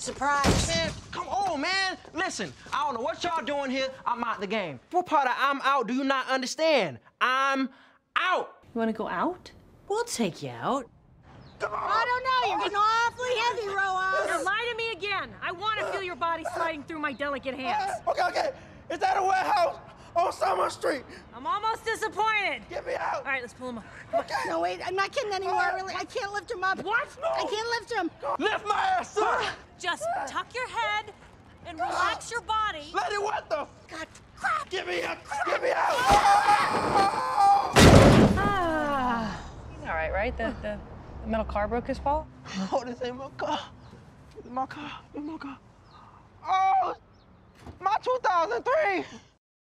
surprise. Man, come on, man. Listen, I don't know what y'all doing here. I'm out the game. What part of I'm out do you not understand? I'm out. You want to go out? We'll take you out. I don't know. You're getting awfully heavy, Roa. Now lie to me again. I want to feel your body sliding through my delicate hands. Okay. Is that a warehouse on Summer Street? I'm almost disappointed. Get me out. All right, let's pull him up. Okay. No, wait. I'm not kidding anymore. Really, I can't lift him up. What? No. I can't lift him. Lift my ass up. Just tuck your head and relax your body. Lady, what the? God, crap. Get me out. Get me out. Ah. He's all right? The metal car broke his fall? Oh, this ain't my car. This is my car. This is my car. Oh, my 2003.